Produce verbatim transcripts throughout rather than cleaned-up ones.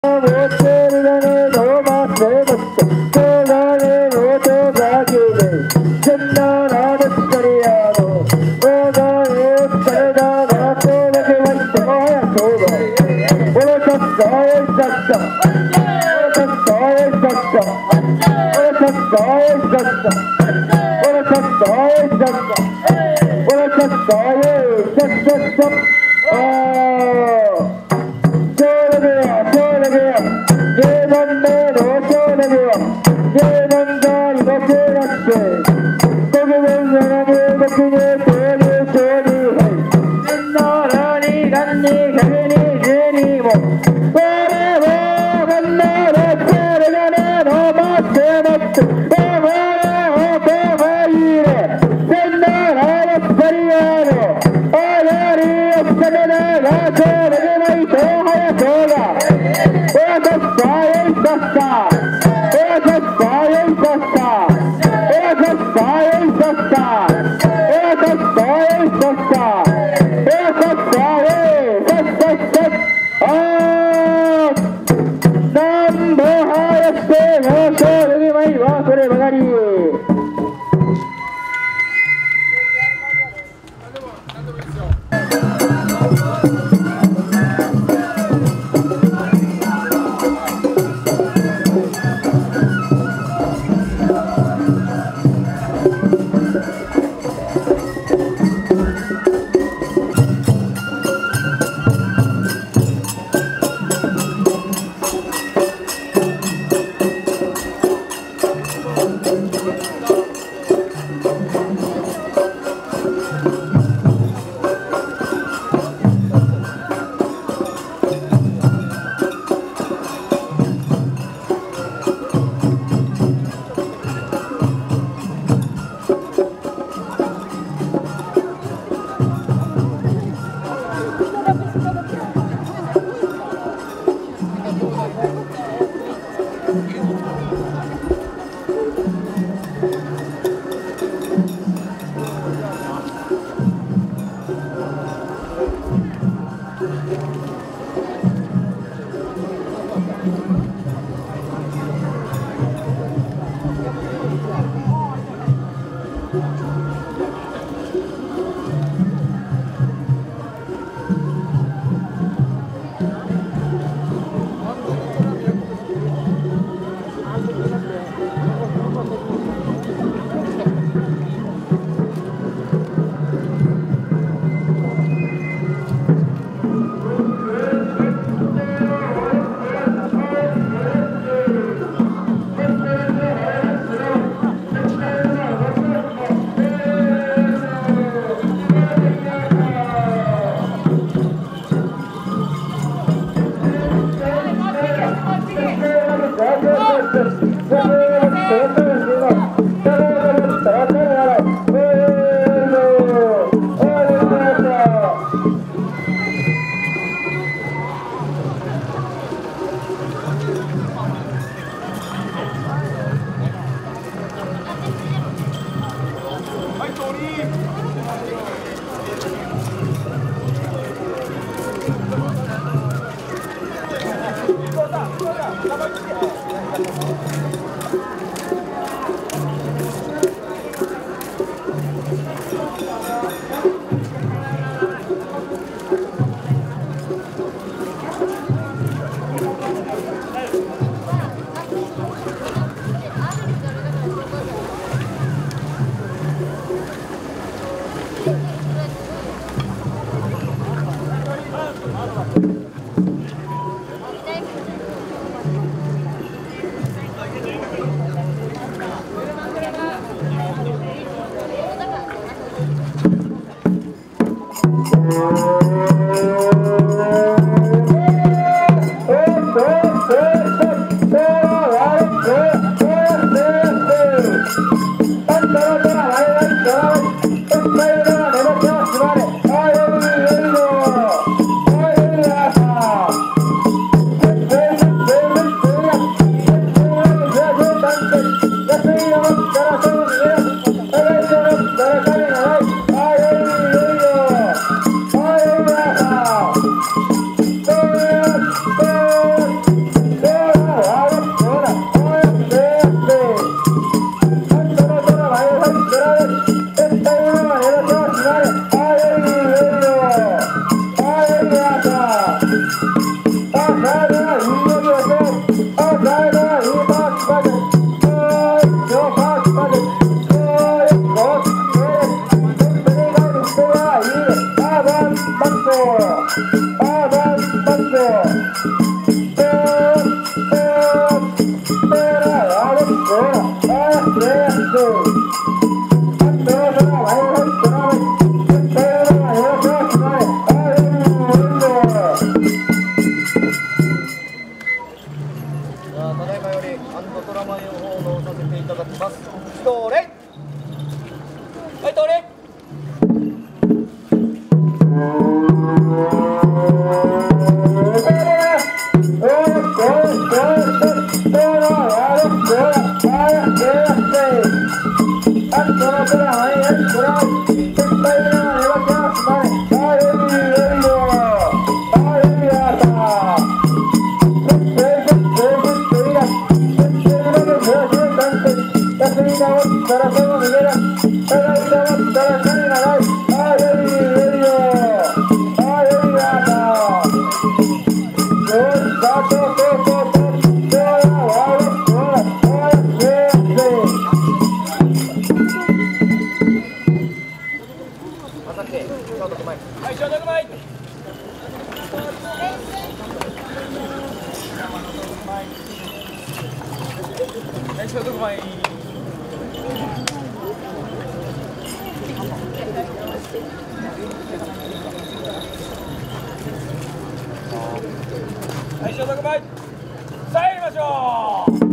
Thank you. ただいまよりアンドトラマインを奉納させていただきます。一礼。はい、通れ。はい、消毒前。はい、消毒前。はい、消毒前。さあ、やりましょう。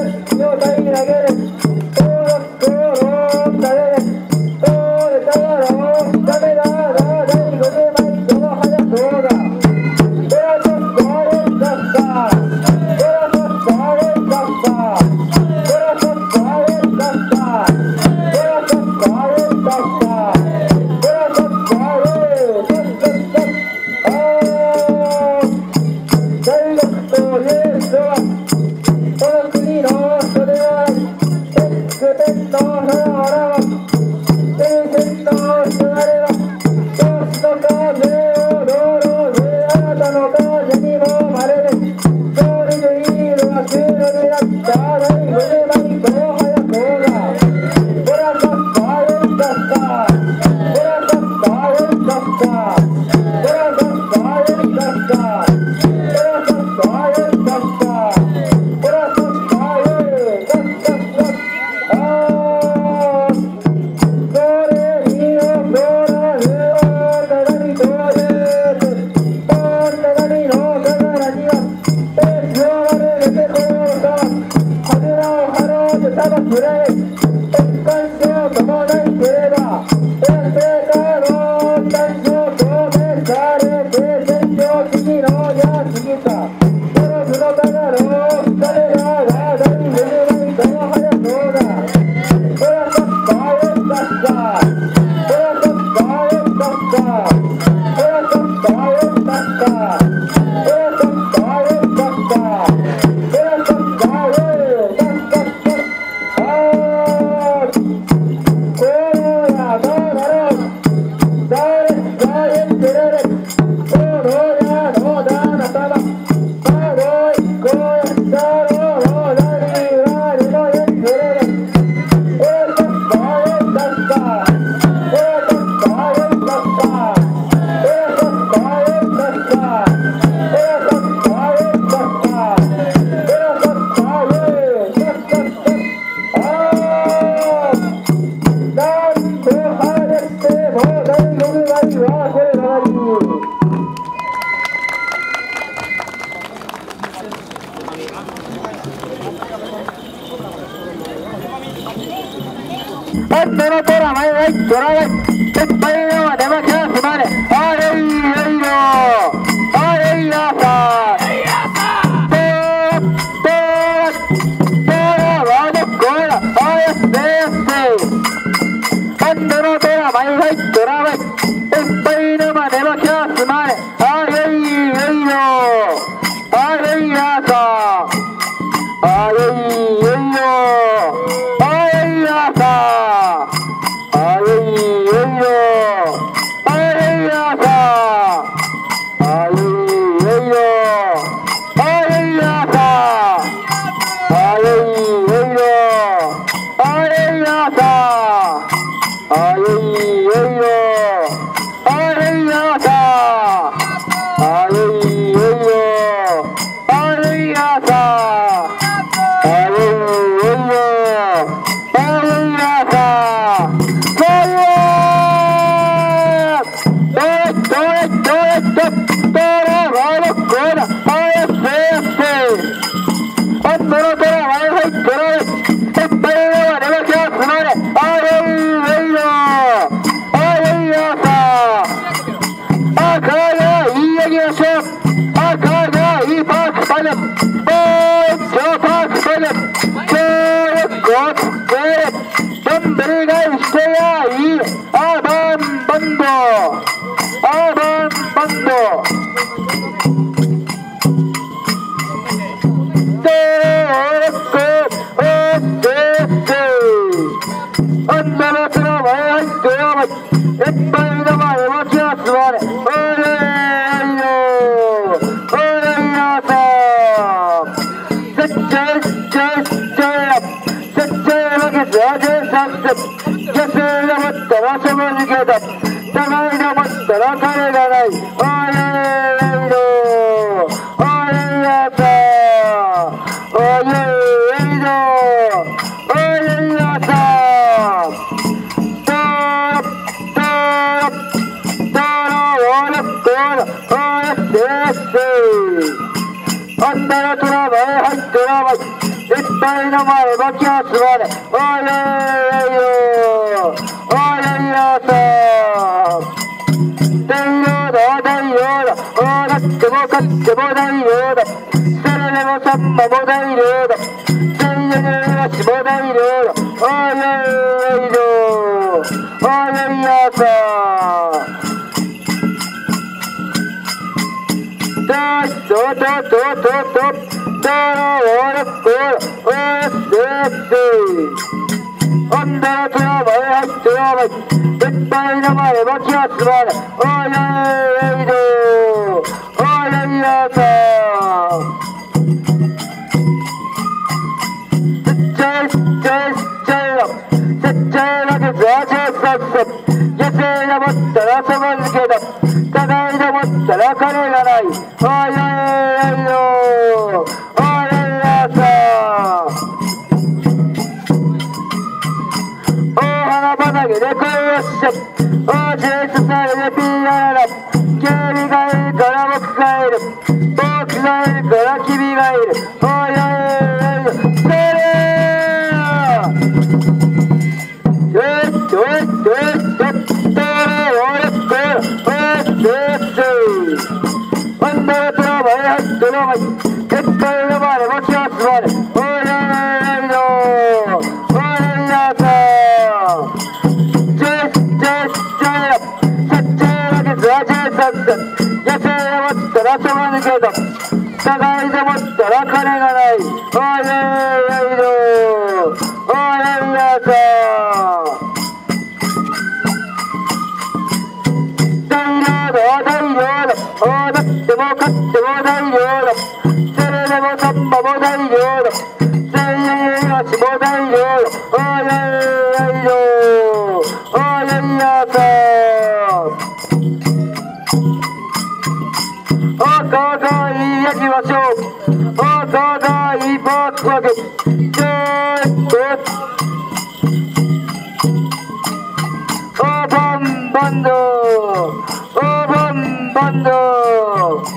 投げる、登録、登録、される、登録、登録の虎前がい虎がいいっぱいのは出まきゃすまねあれいよいよあれいやさとととらわのこらあやせやせ今度の虎前がい虎がいいっぱいのは出まきゃすまねあれいよいよあれいやさあれいよいよあれいやさあれいよいよあれいやさあれいよいよあれいやさあれいよいよあれいやさあれいよいよあれいやさあれいよいよあれいやさあれいよいよあれいやさそうよどれどれどれどれわのこらあやせやせ本当の虎は入ってないいっぱいのは出まきゃすまねあれいよいよあれいやさ赤がいいやぎましょう赤がいいパークパネルおーい超パークパネル超よくつけるどんぶり返してやいいアーバンバンドアーバンバンドせーこおせーせーあんなのつら前入ってやばいいっぱいの前持ちやすまねおれーよおれーやさーせっちゃいせっちゃいせっちゃいやせっちゃいわけずあじんさんせ野生が持ったらその逃げだ互いが持ったら彼がないおれーよおれーやさーおれーよおれーやさーあんなの虎前入ってらまいいっぱいの前巻き集まれおいよおいやさ大量だ大量だおなっても勝っても大量だそれでもサンマも大量だ全員のイワシも大量だおいよおいやさどうどうどうどうどうどうどう女の手の前入ってやばいいっぱいの前巻き集まれおいおいどおいやさせっちゃいせっちゃいせっちゃいよせっちゃいわけずあじゃさっさ野生が持ったらそば漬けだ互いで持ったら金がないおいおいよおいやさ大花畑で恋をしちゃおじいさされでピーアラ警備がいるから僕がいる僕がいるから君がいるおいおいおいそれよいよいよいよい女の手の前入っての前いっぱいの前で持ち集まれおいおいよおいやさジェスジェスジェラせっちゃいわけずはジェイさんだ野生で持ったらそば抜けだ互いで持ったら金がないおいおいよおいやさおだっても勝っても大量だそれでもサンマも大量だ全員イワシも大量だおいおいよおいやさおかがいいやきましょうおかがいいパークわけちょっとおバンバンドおバンバンド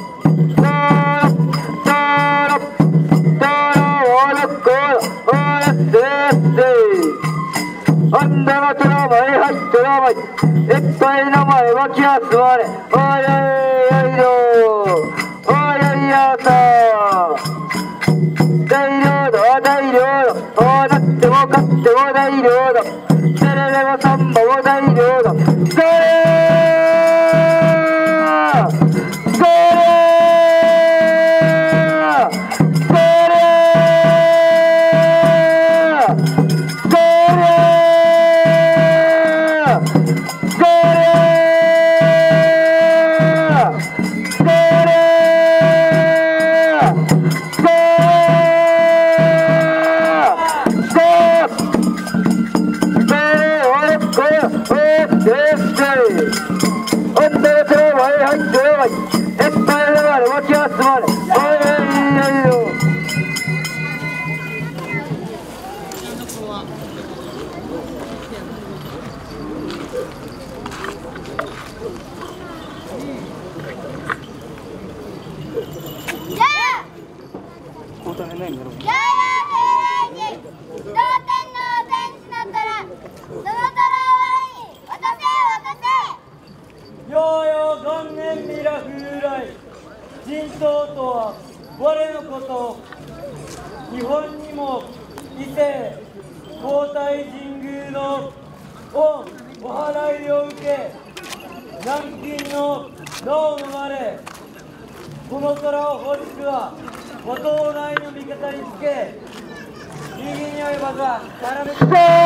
女の手の前入ってらまい。いっぱいの前脇集まれ。おいおいおいよ。おいおいやさ。大量だ大量だ。こうなっても勝っても大量だ。テレレもサンバも大量だ。それそれ神道とは我のこと。日本にも伊勢皇太神宮の御お祓いを受け、南京の名を生まれ、この虎を欲しくはご島内の味方につけ、右に及ばずは絡めて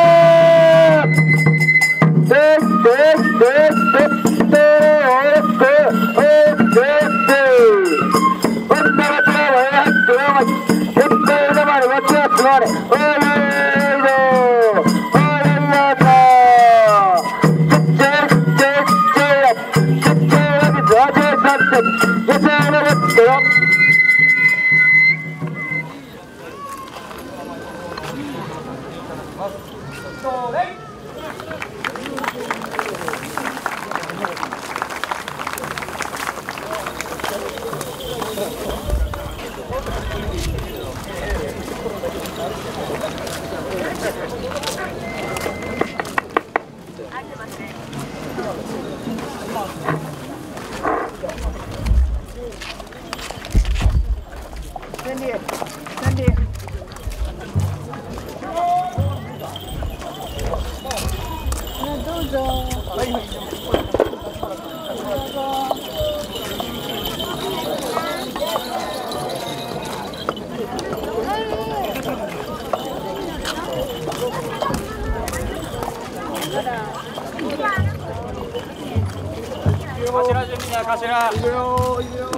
頭準備だ、頭。いくよ、いくよ。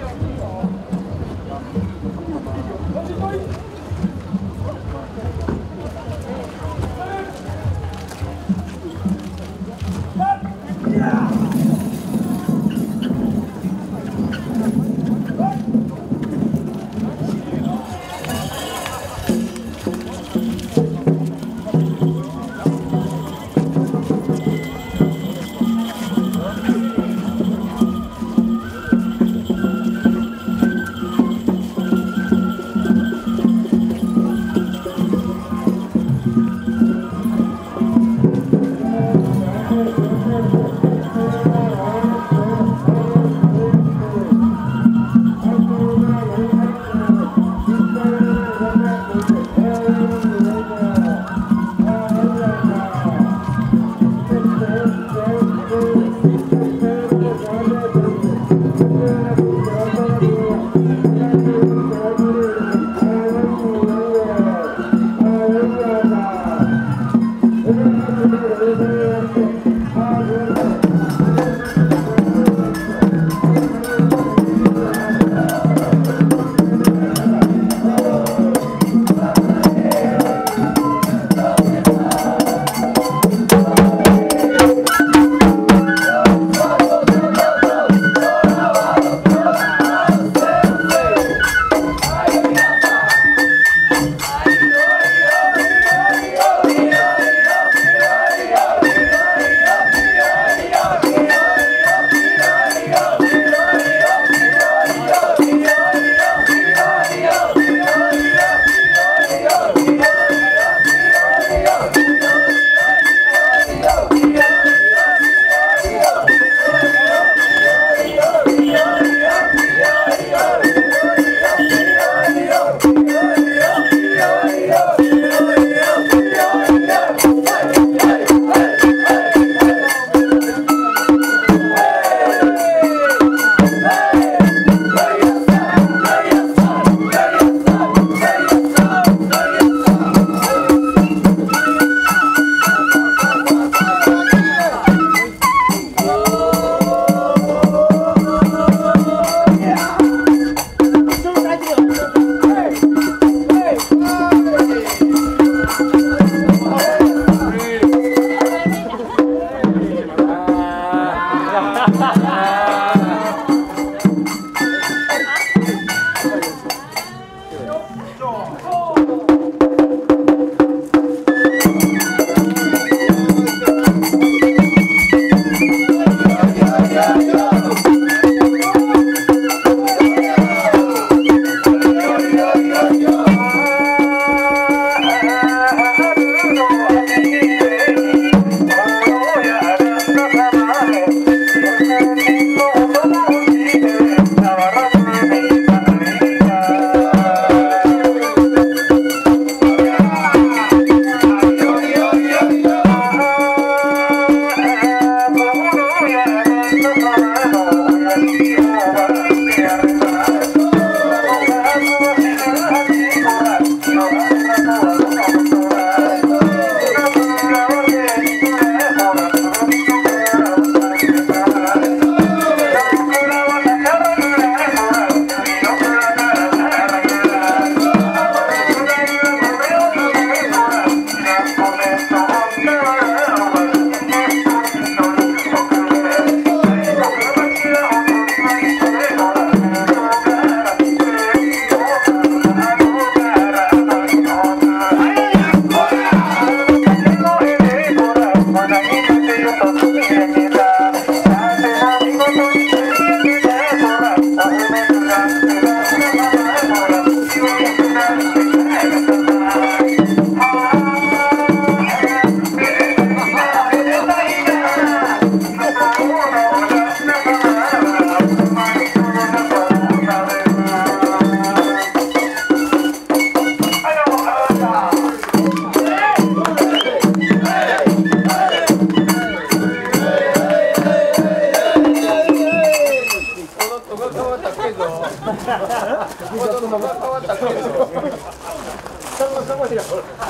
変わったけど。